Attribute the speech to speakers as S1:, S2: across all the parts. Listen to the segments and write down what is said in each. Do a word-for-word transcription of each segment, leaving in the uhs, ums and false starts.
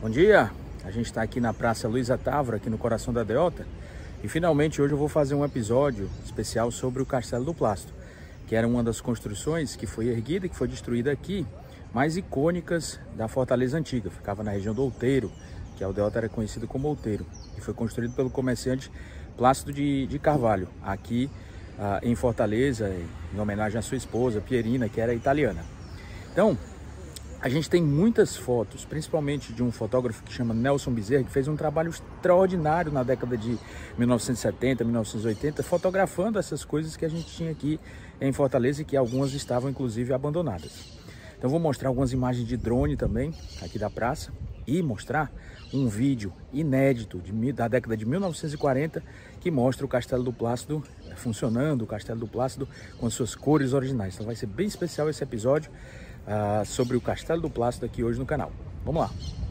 S1: Bom dia, a gente está aqui na Praça Luiza Távora, aqui no coração da Deota, e finalmente hoje eu vou fazer um episódio especial sobre o Castelo do Plácido, que era uma das construções que foi erguida, que foi destruída aqui, mais icônicas da Fortaleza Antiga. Ficava na região do Outeiro, que a Deota era conhecida como Outeiro, e foi construído pelo comerciante Plácido de, de Carvalho, aqui ah, em Fortaleza, em homenagem à sua esposa, Pierina, que era italiana. Então, a gente tem muitas fotos, principalmente de um fotógrafo que chama Nelson Bezerra, que fez um trabalho extraordinário na década de mil novecentos e setenta, mil novecentos e oitenta, fotografando essas coisas que a gente tinha aqui em Fortaleza e que algumas estavam inclusive abandonadas. Então vou mostrar algumas imagens de drone também, aqui da praça, e mostrar um vídeo inédito de, da década de mil novecentos e quarenta, que mostra o Castelo do Plácido funcionando, o Castelo do Plácido com as suas cores originais. Então vai ser bem especial esse episódio Uh, sobre o Castelo do Plácido aqui hoje no canal. Vamos lá!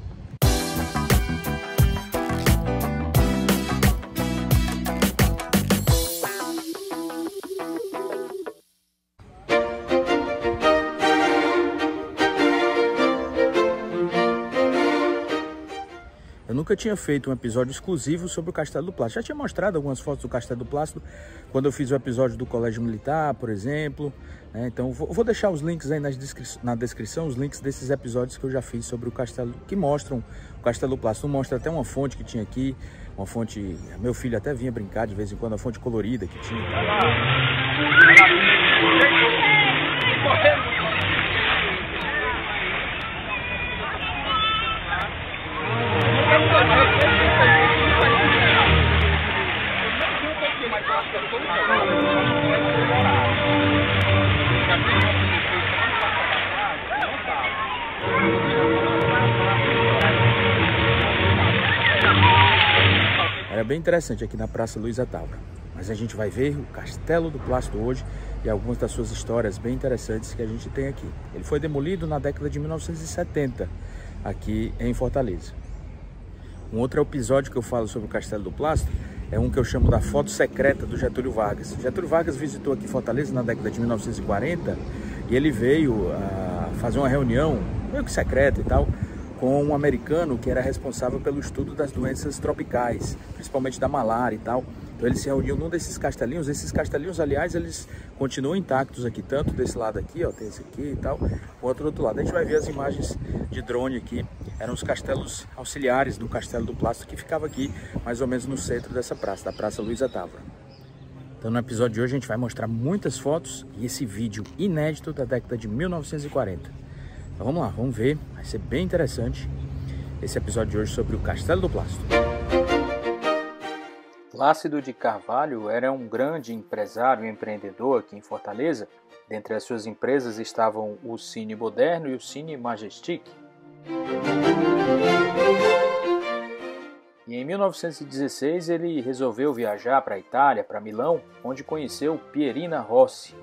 S1: Eu nunca tinha feito um episódio exclusivo sobre o Castelo do Plácido. Já tinha mostrado algumas fotos do Castelo do Plácido quando eu fiz o episódio do Colégio Militar, por exemplo. Né? Então vou, vou deixar os links aí nas descri na descrição, os links desses episódios que eu já fiz sobre o Castelo, que mostram o Castelo do Plácido. Mostra até uma fonte que tinha aqui, uma fonte, meu filho até vinha brincar de vez em quando, a fonte colorida que tinha. Era bem interessante aqui na Praça Luiza Távora, mas a gente vai ver o Castelo do Plácido hoje e algumas das suas histórias bem interessantes que a gente tem aqui. Ele foi demolido na década de mil novecentos e setenta, aqui em Fortaleza. Um outro episódio que eu falo sobre o Castelo do Plácido é um que eu chamo da foto secreta do Getúlio Vargas. Getúlio Vargas visitou aqui Fortaleza na década de mil novecentos e quarenta e ele veio uh, fazer uma reunião, meio que secreta e tal, com um americano que era responsável pelo estudo das doenças tropicais, principalmente da malária e tal. Então eles se reuniam num desses castelinhos. Esses castelinhos, aliás, eles continuam intactos aqui, tanto desse lado aqui, ó, tem esse aqui e tal, quanto do outro lado. A gente vai ver as imagens de drone aqui. Eram os castelos auxiliares do Castelo do Plácido, que ficava aqui, mais ou menos no centro dessa praça, da Praça Luiza Távora. Então no episódio de hoje a gente vai mostrar muitas fotos e esse vídeo inédito da década de mil novecentos e quarenta. Então vamos lá, vamos ver, vai ser bem interessante esse episódio de hoje sobre o Castelo do Plácido. Plácido de Carvalho era um grande empresário e empreendedor aqui em Fortaleza. Dentre as suas empresas estavam o Cine Moderno e o Cine Majestic. E em mil novecentos e dezesseis ele resolveu viajar para a Itália, para Milão, onde conheceu Pierina Rossi.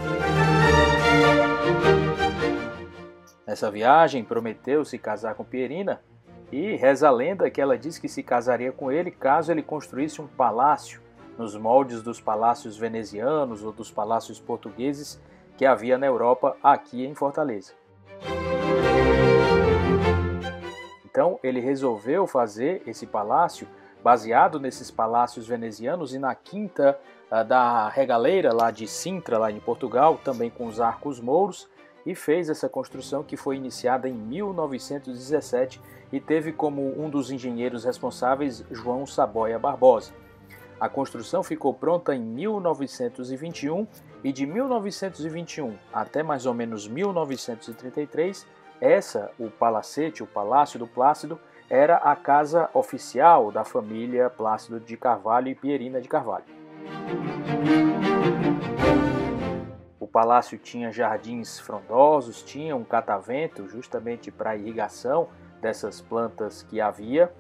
S1: Nessa viagem, prometeu se casar com Pierina e reza a lenda que ela disse que se casaria com ele caso ele construísse um palácio nos moldes dos palácios venezianos ou dos palácios portugueses que havia na Europa, aqui em Fortaleza. Então ele resolveu fazer esse palácio baseado nesses palácios venezianos e na quinta uh, da Regaleira, lá de Sintra, lá em Portugal, também com os arcos mouros, e fez essa construção que foi iniciada em mil novecentos e dezessete e teve como um dos engenheiros responsáveis João Saboia Barbosa. A construção ficou pronta em mil novecentos e vinte e um e de mil novecentos e vinte e um até mais ou menos mil novecentos e trinta e três, essa, o palacete, o Palácio do Plácido, era a casa oficial da família Plácido de Carvalho e Pierina de Carvalho. O palácio tinha jardins frondosos, tinha um catavento justamente para a irrigação dessas plantas que havia.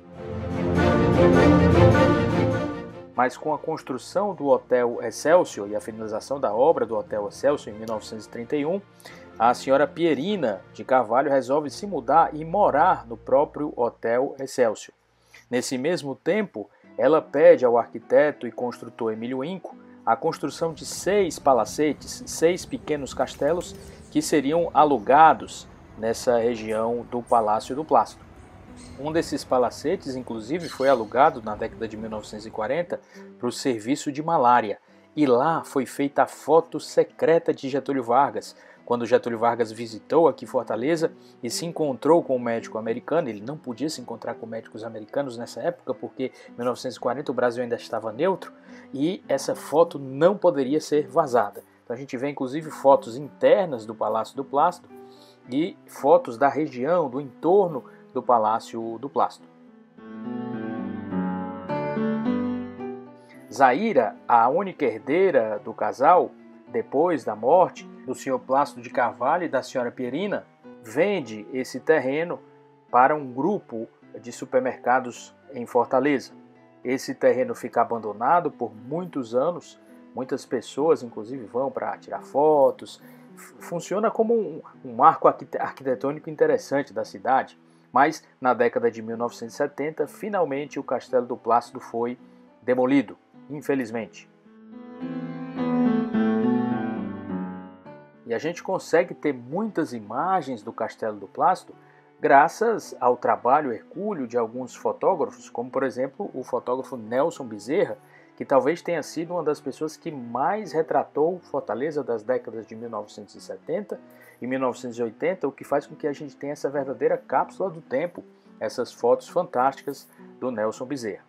S1: Mas com a construção do Hotel Excelsior e a finalização da obra do Hotel Excelsior em mil novecentos e trinta e um, a senhora Pierina de Carvalho resolve se mudar e morar no próprio Hotel Excelsior. Nesse mesmo tempo, ela pede ao arquiteto e construtor Emílio Inco a construção de seis palacetes, seis pequenos castelos que seriam alugados nessa região do Palácio do Plácido. Um desses palacetes, inclusive, foi alugado na década de mil novecentos e quarenta para o serviço de malária. E lá foi feita a foto secreta de Getúlio Vargas. Quando Getúlio Vargas visitou aqui Fortaleza e se encontrou com um médico americano, ele não podia se encontrar com médicos americanos nessa época, porque em mil novecentos e quarenta o Brasil ainda estava neutro, e essa foto não poderia ser vazada. Então a gente vê inclusive fotos internas do Palácio do Plácido e fotos da região, do entorno do Palácio do Plácido. Zaira, a única herdeira do casal, depois da morte do senhor Plácido de Carvalho e da senhora Pierina, vende esse terreno para um grupo de supermercados em Fortaleza. Esse terreno fica abandonado por muitos anos, muitas pessoas inclusive vão para tirar fotos, funciona como um, um marco arquitetônico interessante da cidade. Mas na década de mil novecentos e setenta, finalmente o Castelo do Plácido foi demolido, infelizmente. E a gente consegue ter muitas imagens do Castelo do Plácido graças ao trabalho hercúleo de alguns fotógrafos, como por exemplo o fotógrafo Nelson Bezerra, que talvez tenha sido uma das pessoas que mais retratou Fortaleza das décadas de mil novecentos e setenta e mil novecentos e oitenta, o que faz com que a gente tenha essa verdadeira cápsula do tempo, essas fotos fantásticas do Nelson Bezerra.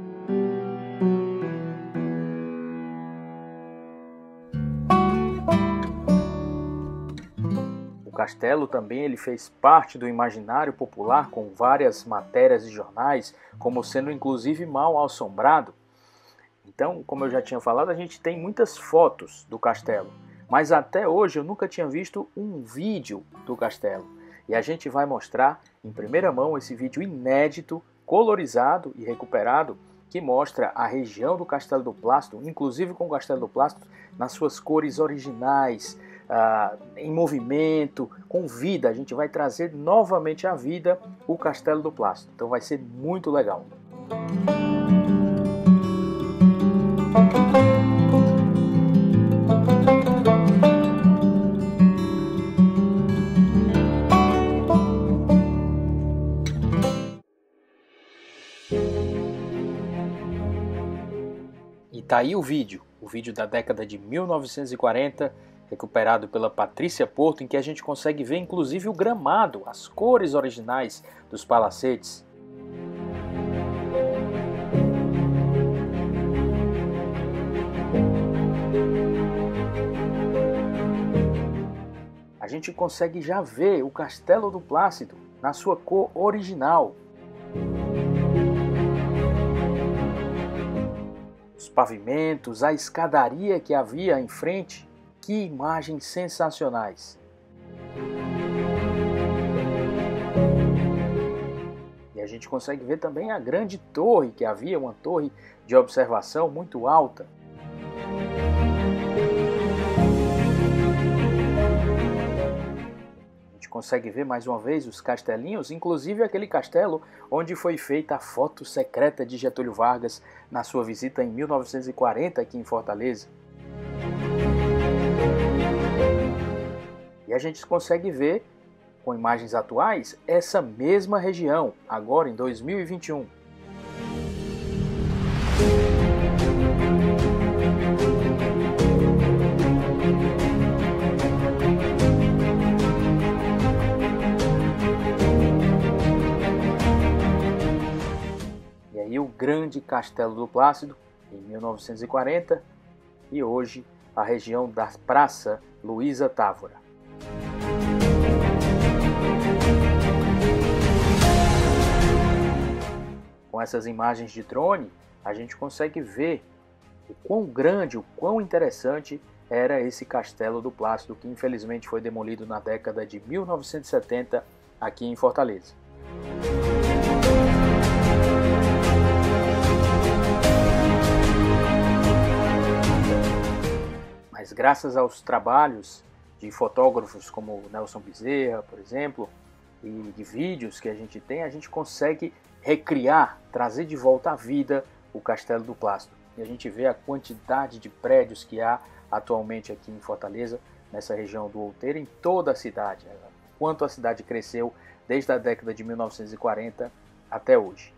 S1: O castelo também ele fez parte do imaginário popular com várias matérias de jornais, como sendo inclusive mal assombrado. Então, como eu já tinha falado, a gente tem muitas fotos do castelo, mas até hoje eu nunca tinha visto um vídeo do castelo. E a gente vai mostrar em primeira mão esse vídeo inédito, colorizado e recuperado, que mostra a região do Castelo do Plácido, inclusive com o Castelo do Plácido nas suas cores originais, ah, em movimento, com vida. A gente vai trazer novamente à vida o Castelo do Plácido. Então vai ser muito legal. E tá aí o vídeo, o vídeo da década de mil novecentos e quarenta, recuperado pela Patrícia Porto, em que a gente consegue ver inclusive o gramado, as cores originais dos palacetes. A gente consegue já ver o Castelo do Plácido na sua cor original. Os pavimentos, a escadaria que havia em frente, que imagens sensacionais. E a gente consegue ver também a grande torre que havia, uma torre de observação muito alta. Consegue ver mais uma vez os castelinhos, inclusive aquele castelo onde foi feita a foto secreta de Getúlio Vargas na sua visita em mil novecentos e quarenta aqui em Fortaleza. E a gente consegue ver, com imagens atuais, essa mesma região, agora em dois mil e vinte e um. E o grande Castelo do Plácido, em mil novecentos e quarenta, e hoje a região da Praça Luísa Távora. Com essas imagens de drone, a gente consegue ver o quão grande, o quão interessante era esse Castelo do Plácido, que infelizmente foi demolido na década de mil novecentos e setenta aqui em Fortaleza. Mas graças aos trabalhos de fotógrafos como Nelson Bezerra, por exemplo, e de vídeos que a gente tem, a gente consegue recriar, trazer de volta à vida o Castelo do Plácido. E a gente vê a quantidade de prédios que há atualmente aqui em Fortaleza, nessa região do Outeiro, em toda a cidade. quanto a cidade cresceu desde a década de mil novecentos e quarenta até hoje.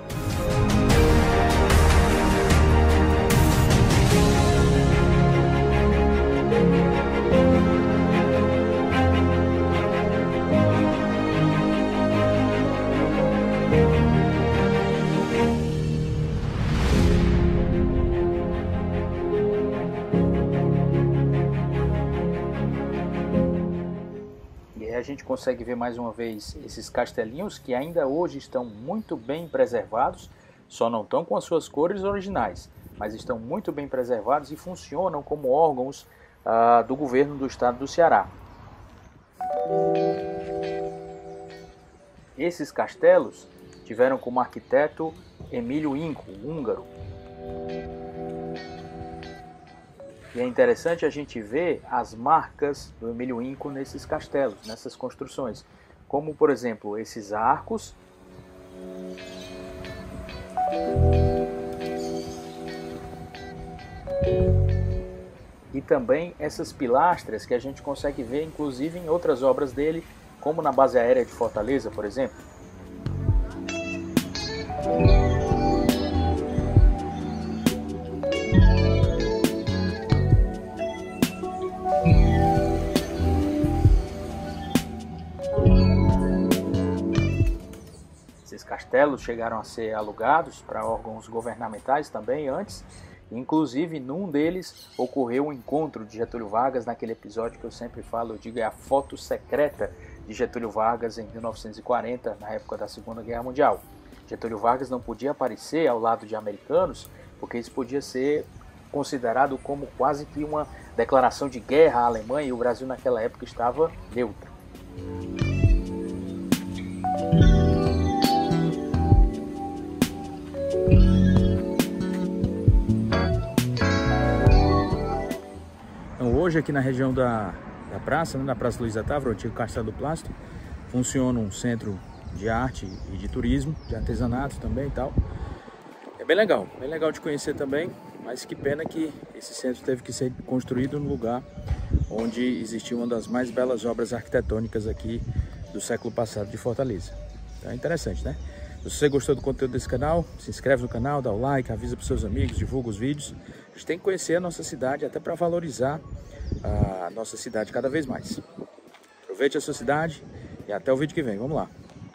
S1: A gente consegue ver mais uma vez esses castelinhos que ainda hoje estão muito bem preservados, só não estão com as suas cores originais, mas estão muito bem preservados e funcionam como órgãos ah, do governo do estado do Ceará. Esses castelos tiveram como arquiteto Emílio Inco, húngaro. E é interessante a gente ver as marcas do Emílio Inco nesses castelos, nessas construções. Como, por exemplo, esses arcos. E também essas pilastras que a gente consegue ver, inclusive, em outras obras dele, como na base aérea de Fortaleza, por exemplo. Esses castelos chegaram a ser alugados para órgãos governamentais também antes. Inclusive, num deles ocorreu um encontro de Getúlio Vargas, naquele episódio que eu sempre falo, eu digo, é a foto secreta de Getúlio Vargas em mil novecentos e quarenta, na época da Segunda Guerra Mundial. Getúlio Vargas não podia aparecer ao lado de americanos, porque isso podia ser considerado como quase que uma declaração de guerra à Alemanha, e o Brasil naquela época estava neutro. Hoje aqui na região da, da praça, né, na Praça Luiza Távora, o antigo Castelo do Plástico, funciona um centro de arte e de turismo, de artesanato também e tal. É bem legal, bem legal de conhecer também, mas que pena que esse centro teve que ser construído no lugar onde existiu uma das mais belas obras arquitetônicas aqui do século passado de Fortaleza. Então é interessante, né? Se você gostou do conteúdo desse canal, se inscreve no canal, dá o like, avisa para os seus amigos, divulga os vídeos. A gente tem que conhecer a nossa cidade até para valorizar a nossa cidade cada vez mais. Aproveite a sua cidade e até o vídeo que vem. Vamos lá.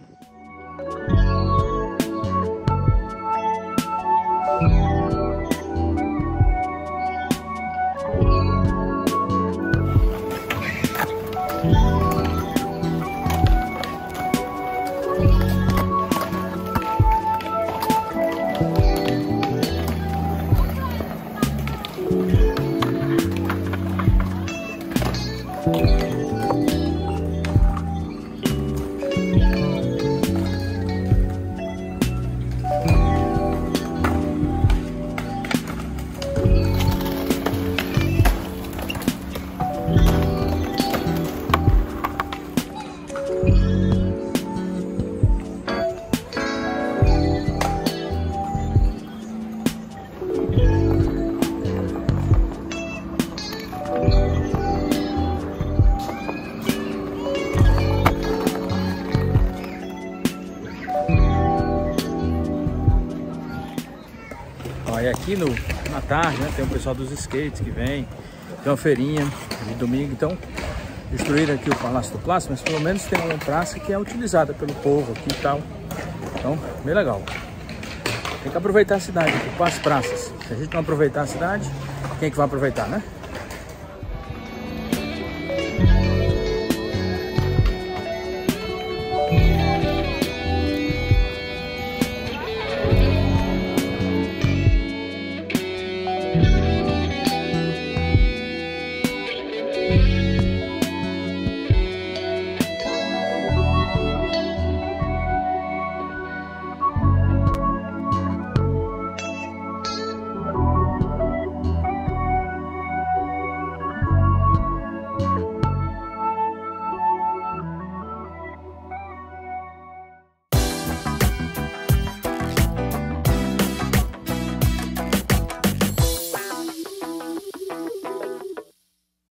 S1: E aqui no, na tarde, né, tem o pessoal dos skates que vem, tem uma feirinha de domingo, então destruíram aqui o Palácio do Plástico, mas pelo menos tem uma praça que é utilizada pelo povo aqui e tal, então bem legal. Tem que aproveitar a cidade aqui, com as praças. Se a gente não aproveitar a cidade, quem é que vai aproveitar, né?